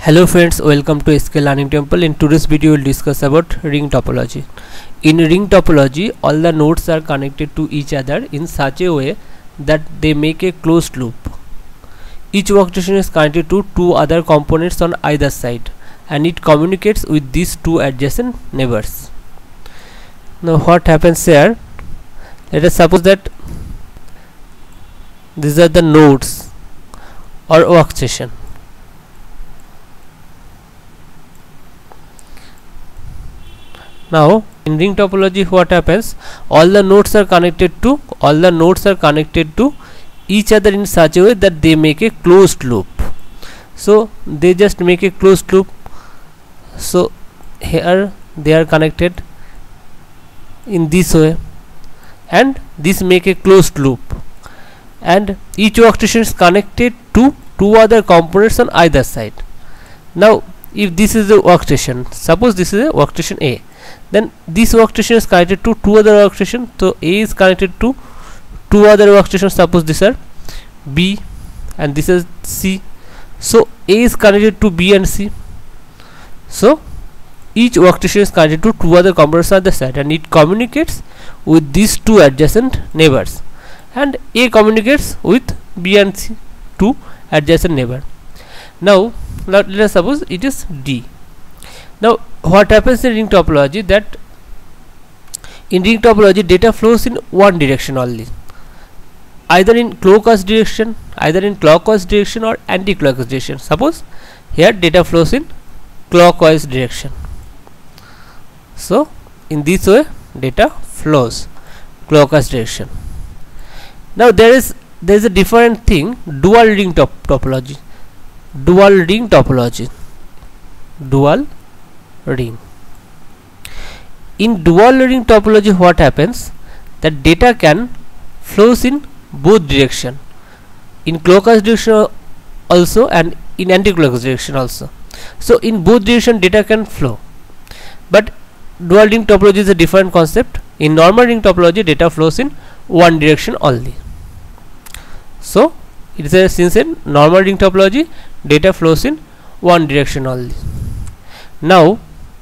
Hello friends, welcome to SK Learning Temple. In today's video we'll discuss about ring topology. In ring topology, all the nodes are connected to each other in such a way that they make a closed loop. Each workstation is connected to two other components on either side and it communicates with these two adjacent neighbors. Now what happens here? Let us suppose that these are the nodes or workstation. Now in ring topology what happens, all the nodes are connected to each other in such a way that they make a closed loop. So they just make a closed loop. So here they are connected in this way and this make a closed loop, and each workstation is connected to two other components on either side. Now if this is a workstation, suppose this is a workstation A, then this workstation is connected to two other workstations. So A is connected to two other workstations, suppose these are B and this is C. So A is connected to B and C. So each workstation is connected to two other components on the side and it communicates with these two adjacent neighbors, and A communicates with B and C, two adjacent neighbor. Now let us suppose it is D. Now what happens in ring topology, that in ring topology data flows in one direction only, either in clockwise direction or anti-clockwise direction. Suppose here data flows in clockwise direction. So in this way data flows clockwise direction. Now there is a different thing, dual ring topology. In dual ring topology what happens, that data can flows in both direction, in clockwise direction also and in anti-clockwise direction also. So in both direction data can flow, but dual ring topology is a different concept. In normal ring topology data flows in one direction only. So it is a, since in normal ring topology data flows in one direction only. Now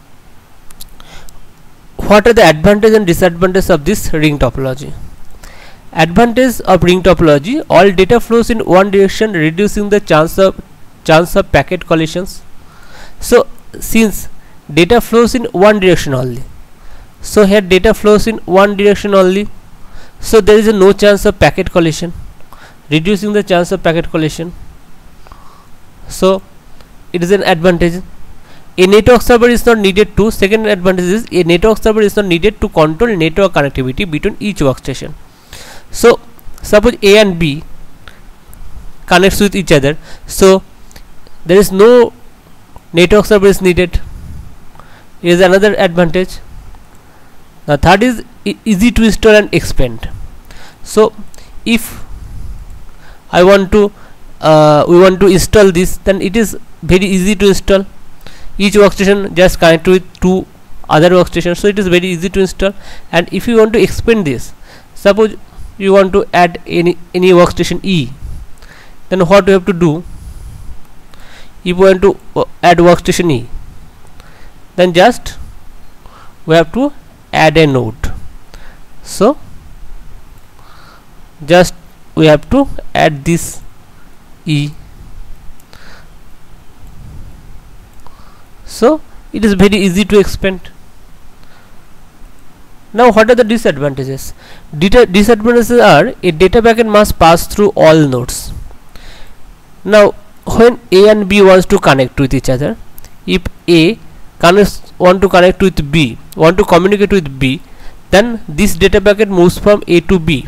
what are the advantages and disadvantages of this ring topology? Advantage of ring topology: all data flows in one direction, reducing the chance of packet collisions. So since data flows in one direction only, so here data flows in one direction only, so there is no chance of packet collision, reducing the chance of packet collision. So it is an advantage. A network server is not needed to, second advantage is a network server is not needed to control network connectivity between each workstation. So suppose A and B connects with each other, so there is no network server is needed. It is another advantage. Now third is easy to install and expand. So if I want to we want to install this, then it is very easy to install. Each workstation just connect with two other workstations, so it is very easy to install. And if you want to expand this, suppose you want to add any workstation E, then what we have to do? If we want to add workstation E, then just we have to add a node. So just we have to add this E. So it is very easy to expand. Now what are the disadvantages? Disadvantages are a data packet must pass through all nodes. Now when A and B wants to connect with each other, if A want to connect with B, want to communicate with B, then this data packet moves from A to B.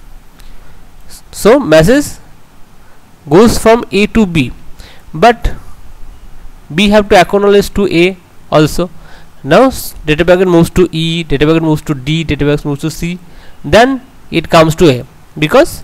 So message goes from A to B, but B have to acknowledge to A also. Now data packet moves to E, data packet moves to D, data packet moves to C, then it comes to A, because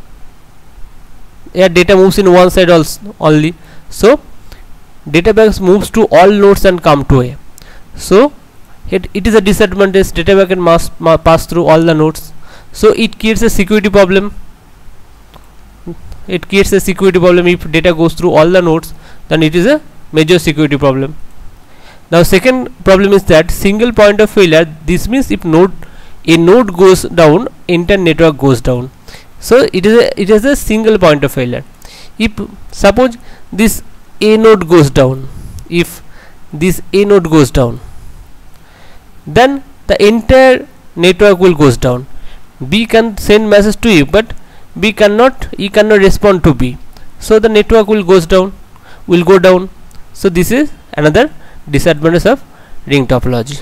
here data moves in one side also only. So data packet moves to all nodes and come to A. So it is a disadvantage. Data packet must pass through all the nodes, so it creates a security problem. If data goes through all the nodes, then it is a major security problem. Now second problem is that single point of failure. This means if a node goes down, entire network goes down. So it is a single point of failure. If suppose this A node goes down, if this A node goes down, then the entire network will goes down. B can send message to you, but B cannot respond to B. So the network will go down. So this is another disadvantage of ring topology.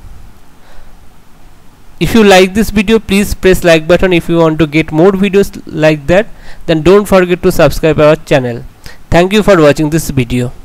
If you like this video, please press like button. If you want to get more videos like that, then don't forget to subscribe our channel. Thank you for watching this video.